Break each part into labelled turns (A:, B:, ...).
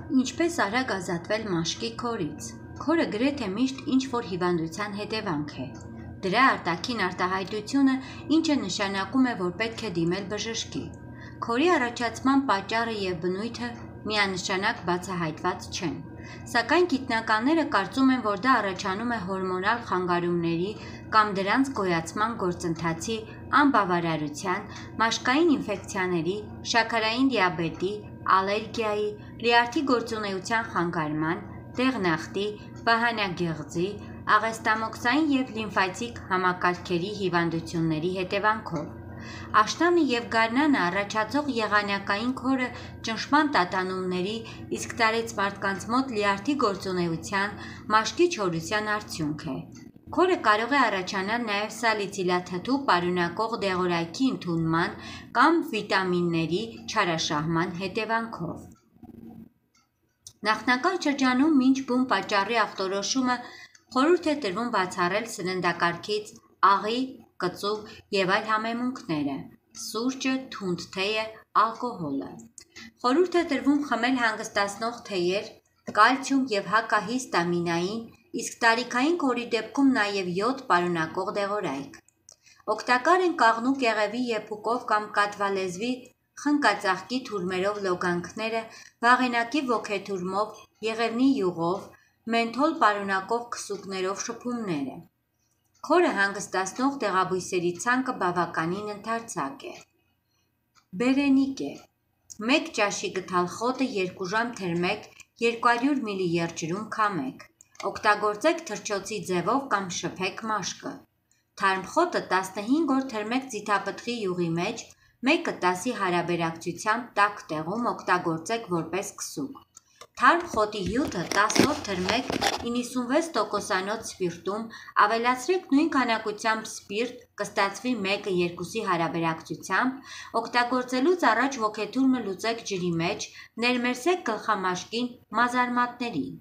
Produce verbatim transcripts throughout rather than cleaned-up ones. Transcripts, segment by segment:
A: Ինչպես արագ ազատվել մաշկի քորից։ Քորը գրեթե միշտ ինչ-որ հիվանդության հետևանք է։ Դրա արտաքին արտահայտությունը, ինչը նշանակում է, որ պետք է դիմել բժշկի։ Քորի առաջացման պատճառը և բնույթը միանշանակ բացահայտված չեն, սակայն գիտնականները կարծում են, որ դա առաջանում է հորմոնալ խանգարումների կամ դրանց գոյացման գործընթացի անբավարարության, մաշկային ինֆեկցիաների, շաքարային դիաբետի, ալերգիայի, լյարդի գործունեության խանգարման, դեղնախտի, վահանագեղձի, աղեստամոքսային և լիմֆատիկ համակարգերի հիվանդությունների հետևանքով։ Աշնանը և գարնանը առաջացող եղանակային քորը ճնշման տատանումների, իսկ տարեց մարդկանց մոտ լյարդի գործունեության, մաշկի չորության արդյունք է։ Քորը կարող է առաջանալ նաև սալիցիլաթթու պարունակող դեղորայքի ընդունման կամ վիտամինների չարաշահման հետևանքով։ Նախնական շրջանում մինչ բուն պատճառի ախտորոշումը խորհուրդ է տրվում բացառել սննդակարգից աղի, կծու և այլ համեմունքները, սուրճը, թունդ թեյը, ալկոհոլը։ Խորհուրդ է տրվում խմել հանգստացնող թեյեր, կալցիում և հակահիստամինային, իսկ տարիքային քորի դեպքում նաև յոդ պարունակող դեղորայք։ Օգտակար են կաղնու կեղևի եփուկով կամ կատվալեզվի խնկածաղկի թուրմերով լոգանքները, վաղինակի ոգեթուրմով, եղևնի յուղով, մենթոլ պարունակող քսուկներով շփումները։ Քորը հանգստացնող դեղաբույսերի ցանկը բավականին ընդարձակ է։ Բերենիկե։ Մեկ ճաշի գդալխոտը երկու ժամ թրմեք երկու հարյուր միլի երջերում քամեք։ Օգտագործեք թռչոցի ձևով կամ շփեք մաշկը։ Թարմ խոտը տասնհինգ օր թրմեք ձիթապտղի յուղի մեջ, մեկը տասի հարաբերակցությամբ տաք տեղում օգտագործեք որպես քսուկ։ Թարմ խոտի հյութը տասը օր թրմեք իննսունվեց տոկոսանոց սպիրտում, ավելացրեք նույն քանակությամբ սպիրտ, կստացվի մեկը երկուսի հարաբերակցությամբ, օգտագործելուց առաջ ոգեթուրմը լուծեք ջրի մեջ, ներմերսեք գլխամաշկին, մազարմատներին։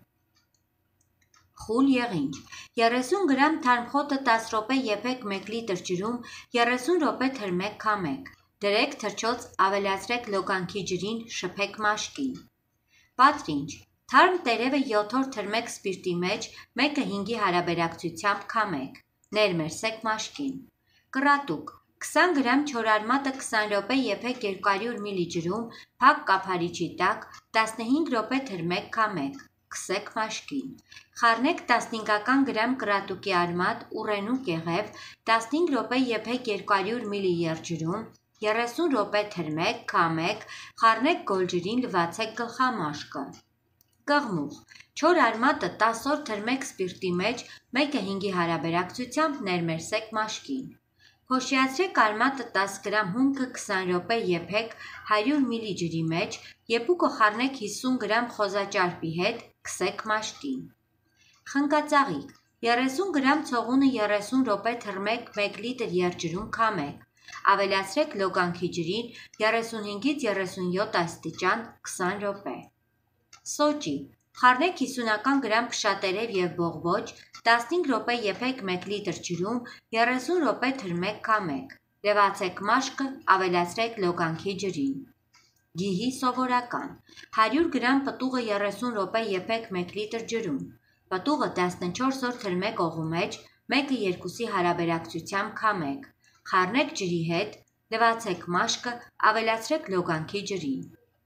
A: Խուլ եղինջ։ երեսուն գրամ թարմ խոտը տասը րոպե եփեք մեկ լիտր ջրում, երեսուն րոպե թրմեք քամեք։ Դրեք թռչոց, ավելացրեք լոգանքի ջրին, շփեք մաշկին։ Պատրինջ։ Թարմ տերևը յոթ օր թրմեք սպիրտի մեջ, մեկը հինգի հարաբերակցությամբ քամեք։ Ներմերսեք մաշկին։ Կռատուկ։ քսան գրամ չորարմատը քսան րոպե եփեք երկու հարյուր միլի ջրում, փակ կափարիչի տակ, տասնհինգ րոպե թրմեք քամեք։ Քսեք մաշկին։ Խառնեք տասնհինգ գրամ կռատուկի արմատ, ուռենու կեղև, տասնհինգ րոպե եփեք երկու հարյուր միլի երջերում, երեսուն րոպե թրմեք, քամեք, խառնեք գոլջրին, լվացեք գլխամաշկը։ Կղմուղ։ Չոր արմատը տասը օր թրմեք սպիրտի մեջ, մեկը հինգի հարաբերակցությամբ ներմերսեք մաշկին։ Փոշիացրեք արմատը տասը գրամ հումքը քսան րոպե եփեք հարյուր միլի ջրի մեջ, եփուկը խառնեք հիսուն գրամ խոզաճարպի հետ, քսեք մաշկին։ Խնկածաղիկ։ երեսուն գրամ ցողունը երեսուն րոպե թրմեք մեկ լիտր երջերում քամեք։ Ավելացրեք լոգանքի ջրին, երեսունհինգից երեսունյոթ աստիճան, քսան րոպե։ Սոճի։ Խառնեք հիսուն գրամ փշատերև և բողբոջ, տասնհինգ րոպե եփեք մեկ լիտր ջրում, երեսուն րոպե թրմեք քամեք։ Լվացեք մաշկը, ավելացրեք լոգանքի ջրին։ Գիհի սովորական։ հարյուր գրամ պտուղը երեսուն րոպե եփեք մեկ լիտր ջրում։ Պտուղը տասնչորս օր թրմեք օղու մեջ, մեկը երկուսի հարաբերակցությամբ քամեք։ Խառնեք ջրի հետ, լվացեք մաշկը, ավելացրեք լոգանքի ջրին։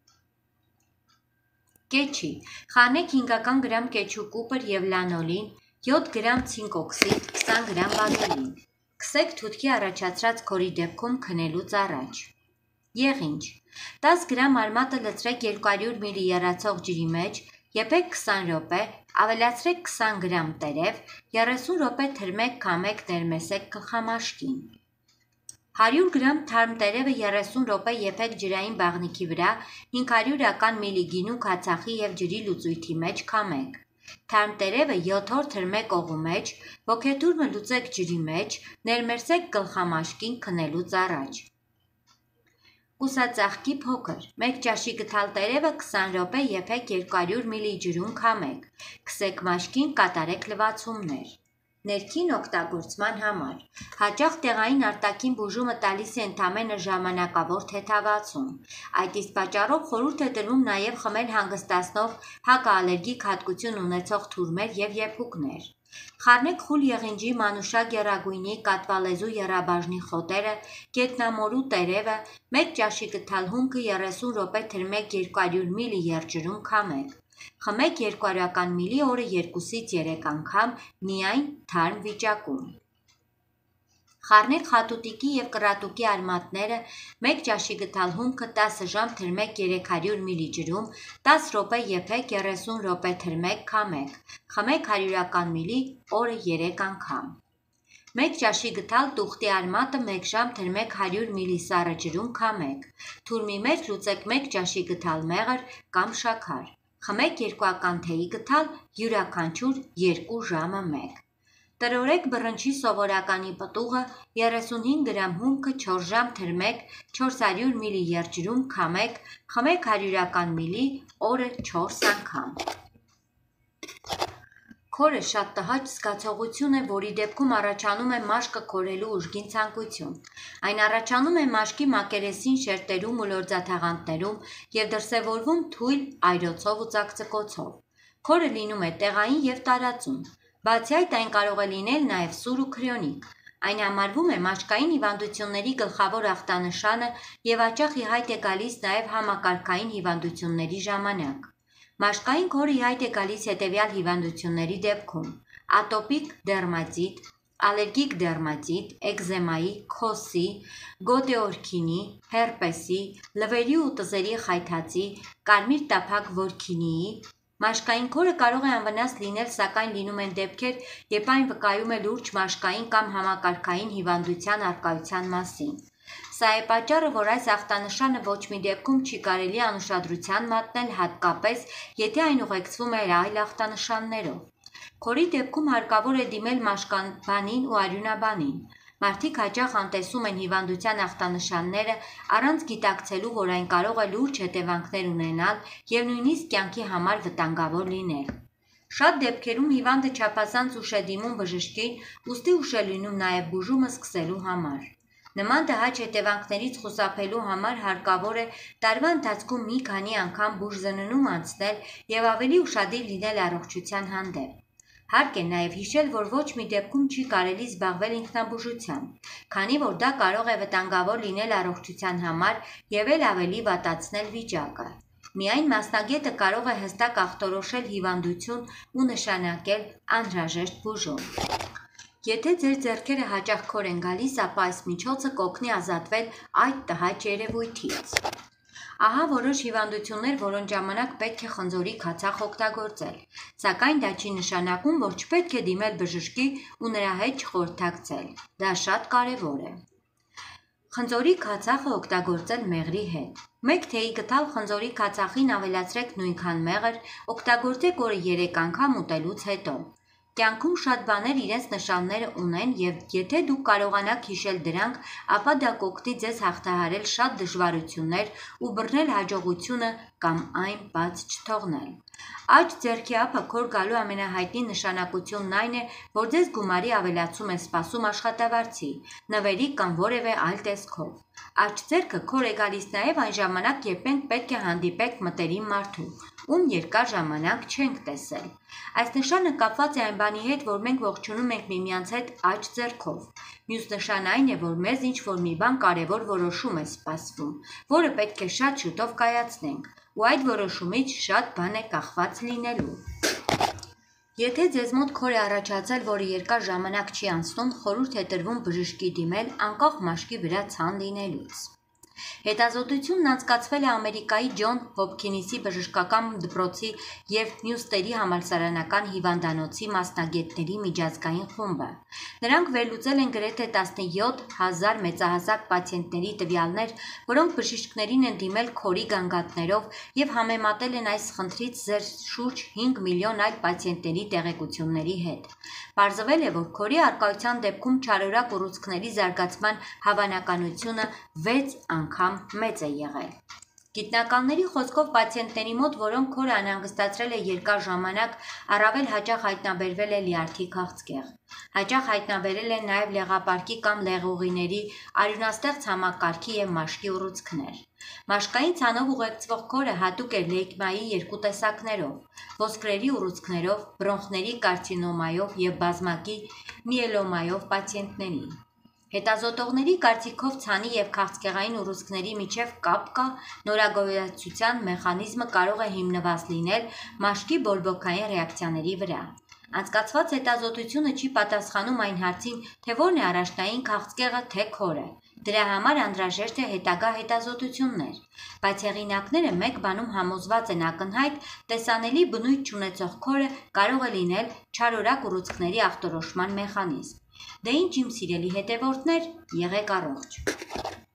A: Կեչի։ Խառնեք հինգ գրամ կեչու կուպր և լանոլին, յոթ գրամ ցինկ օքսիդ, քսան գրամ վազելին։ Քսեք թութքի առաջացրած քորի դեպքում քնելուց առաջ։ Եղինջ։ տասը գրամ արմատը լցրեք երկու հարյուր միլի եռացող ջրի մեջ, եփեք քսան րոպե, ավելացրեք քսան գրամ տերև, երեսուն րոպե թրմեք, քամեք, ներմեսեք գլխամաշկին։ հարյուր գրամ թարմ տերևը երեսուն րոպե եփեք ջրային բաղնիքի վրա, հինգ հարյուր միլի գինու քացախի և ջրի լուծույթի մեջ քամեք։ Թարմ տերևը յոթ օր թրմեք օղու մեջ, ոգեթուրմը լուծեք ջրի մեջ, ներմերսեք գլխամաշկին քնելուց առաջ։ Կուսածաղկի փոքր։ մեկ ճաշի գդալ տերևը քսան րոպե եփեք երկու հարյուր միլի ջրում քամեք։ Քսեք մաշկին, կատարեք լվացումներ։ ներքին օգտագործման համար։ Հաճախ տեղային արտաքին բուժումը տալիս է ընդամենը ժամանակավոր թեթևացում։ Այդ իսկ պատճառով խորհուրդ է տրվում նաև խմել հանգստացնող հակաալերգիկ հատկություն ունեցող թուրմեր և եփուկներ։ Խառնեք խուլ եղինջի, մանուշակ եռագույնի, կատվալեզու եռաբաժնի խոտերը, գետնամորու տերևը, մեկ ճաշի գթալ հումքը երեսուն րոպե թրմեք երկու հարյուր միլի եղջերում քամեք։ Խմեք երկու հարյուրական միլի օրը երկուսից երեք անգամ միայն թարմ վիճակում։ Խառնեք խատուտիկի և կռատուկի արմատները, մեկ ճաշի գթալ հումքը տասը ժամ թրմեք երեք հարյուր միլի ջրում, տասը րոպե եփեք, երեսուն րոպե թրմեք, քամեք։ Խմեք հարյուրական միլի օրը երեք անգամ։ Մեկ ճաշի գթալ տուղտի արմատը մեկ ժամ թրմեք հարյուր միլի սառը ջրում, քամեք։ Թուրմի մեջ լուծեք մեկ ճաշի գթալ մեղր կամ շաքար։ Խմեք երկուական թեյի գթալ յուրաքանչյուր երկու ժամը մեկ։ Տրորեք բռնչի սովորականի պտուղը, երեսունհինգ գրամ հումքը չորս ժամ թրմեք չորս հարյուր միլի եղջերում, քամեք, խմեք հարյուրական միլի օրը չորս անգամ։ Քորը շատ տհաճ զգացողություն է, որի դեպքում առաջանում է մաշկը քորելու ուժգին ցանկություն։ Այն առաջանում է մաշկի մակերեսին շերտերում ու լորձաթաղանթներում և դրսևորվում թույլ այրոցով ու ծակծկոցով։ Քորը լինում է տեղային և տարածուն։ Բացի այդ, այն կարող է լինել նաև սուր ու քրյոնիկ։ Այն համարվում է մաշկային հիվանդությունների գլխավոր ախտանշանը և հաճախ ի հայտ է գալիս նաև համակարգային հիվանդությունների ժամանակ։ Մաշկային քորը ի հայտ է գալիս հետևյալ հիվանդությունների դեպքում՝ ատոպիկ դերմատիտ, ալերգիկ դերմատիտ, էկզեմայի, քոսի, գոտեորքինի, հերպեսի, լվերի ու տզերի խայթածի, կարմիր տափակ որքինիի։ Մաշկային քորը կարող է անվնաս լինել, սակայն լինում են դեպքեր, երբ այն վկայում է լուրջ մաշկային կամ համակարգային հիվանդության առկայության մասին։ Սա է պատճառը, որ այս ախտանշանը ոչ մի դեպքում չի կարելի անուշադրության մատնել, հատկապես, եթե այն ուղեկցվում է այլ ախտանշաններով։ Քորի դեպքում հարկավոր է դիմել մաշկաբանին ու արյունաբանին։ Մարդիկ հաճախ անտեսում են հիվանդության ախտանշանները առանց գիտակցելու, որ այն կարող է լուրջ հետևանքներ ունենալ և նույնիսկ կյանքի համար վտանգավոր լինել։ Շատ դեպքերում հիվանդը չափազանց ուշ է դիմում բժշկին, ուստի ուշ է լինում նաև բուժումը սկսելու համար։ Նման տհաճ հետևանքներից խուսափելու համար հարկավոր է տարվա ընթացքում մի քանի անգամ բուժզննում անցնել և ավելի ուշադիր լինել առողջության հանդեպ։ Հարկ է նաև հիշել, որ ոչ մի դեպքում չի կարելի զբաղվել ինքնաբուժությամբ, քանի որ դա կարող է վտանգավոր լինել առողջության համար և էլ ավելի վատացնել վիճակը։ Միայն մասնագետը կարող է հստակ ախտորոշել հիվանդություն ու նշանակել անհրաժեշտ բուժում։ Եթե ձեր ձեռքերը հաճախ քոր են գալիս, ապա այս միջոցը կօգնի ազատվել այդ տհաճ երևույթից։ Ահա որոշ հիվանդություններ, որոնց ժամանակ պետք է խնձորի քացախ օգտագործել, սակայն դա չի նշանակում, որ չպետք է դիմել բժշկի ու նրա հետ չխորհրդակցել։ Դա շատ կարևոր է։ Խնձորի քացախը օգտագործել մեղրի հետ։ Մեկ թեյի գթալ խնձորի քացախին ավելացրեք նույնքան մեղր, օգտագործեք օրը երեք անգամ ուտելուց հետո։ Կյանքում շատ բաներ իրենց նշանները ունեն և եթե դուք կարողանաք հիշել դրանք, ապա դա կօգնի ձեզ հաղթահարել շատ դժվարություններ ու բռնել հաջողությունը կամ այն բաց չթողնել։ Աջ ձեռքի ափը քոր գալու ամենահայտնի նշանակությունն այն է, որ ձեզ գումարի ավելացում է սպասում աշխատավարձի, նվերի կամ որևէ այլ տեսքով։ Աջ ձեռքը քոր է գալիս նաև այն ժամանակ, երբ մենք պետք է հանդիպենք մտերիմ մարդու, ում երկար ժամանակ չենք տեսել։ Այս նշանը կապված է այն բանի հետ, որ մենք ողջունում ենք միմյանց հետ աջ ձեռքով։ Մյուս նշանը այն է, որ մեզ ինչ-որ մի բան կարևոր որոշում է սպասվում, որը պետք է շատ շուտով կայացնենք, ու այդ որոշումից շատ բան է կախված լինելու։ Եթե ձեզ մոտ քոր է առաջացել, որը երկար ժամանակ չի անցնում, խորհուրդ է տրվում բժշկի դիմել անկախ մաշկի վրա ցան լինելուց։ Հետազոտությունն անցկացվել է Ամերիկայի Ջոն Հոփքինսի բժշկական դպրոցի և Նյուստերի համալսարանական հիվանդանոցի մասնագետների միջազգային խումբը։ Նրանք վերլուծել են գրեթե տասնյոթ հազար մեծահասակ պացիենտների տվյալներ, որոնք բժիշկներին են դիմել քորի գանգատներով և համեմատել են այս խնդրից զերծ շուրջ հինգ միլիոն այլ պացիենտների տեղեկությունների հետ։ Պարզվել է, որ քորի առկայության դեպքում չարորակ ուռուցքների զարգացման հավանականությունը վեց անգամ մեծ է եղել։ Գիտնականների խոսքով պացիենտների մոտ, որոնք քորը անհանգստացրել է երկար ժամանակ, առավել հաճախ հայտնաբերվել է լյարդի քաղցկեղ։ Հաճախ հայտնաբերել են նաև լեղապարկի կամ լեղուղիների, արյունաստեղծ համակարգի և մաշկի ուռուցքներ։ Մաշկային ցանով ուղեկցվող քորը հատուկ է լեյկեմիայի երկու տեսակներով՝ ոսկրերի ուռուցքներով, բրոնխների կարցինոմայով և բազմակի միելոմայով պացիենտներին։ Հետազոտողների կարծիքով ցանի և քաղցկեղային ուռուցքների միջև կապ կա, նորագոյացության մեխանիզմը կարող է հիմնված լինել մաշկի բորբոքային ռեակցիաների վրա։ Անցկացված հետազոտությունը չի պատասխանում այն հարցին, թե որն է առաջնային քաղցկեղը, թե քորը։ Դրա համար անհրաժեշտ է հետագա հետազոտություններ, բայց հեղինակները մեկ բանում համոզված են ակնհայտ՝ տեսանելի բնույթ չունեցող քորը կարող է լինել չարորակ ուռուցքների ախտորոշման մեխանիզմ։ Դե ինչ իմ սիրելի հետևորդներ, եղեք առողջ։